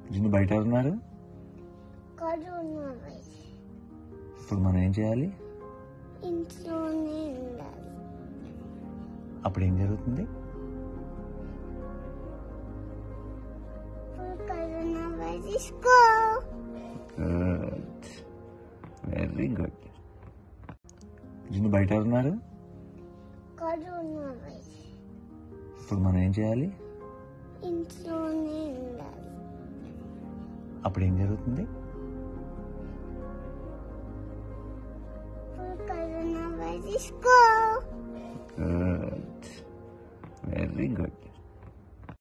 Gin బయట ఉన్నారు. Corona virus ఇప్పుడు మనం ఏం చేయాలి? ఇంట్లోనే ఉండాలి. అప్పుడు ఏం జరుగుతుంది? ఇప్పుడు corona virus go. Good, very good. జిన్ను బయట ఉన్నారు. కరోనా వైరస్ ఇప్పుడు మనం ఏం చేయాలి? ఇంట్లోనే ఉండాలి. అప్పుడు ఏం జరుగుతుంది? ఇప్పుడు corona virus go. Good, very good.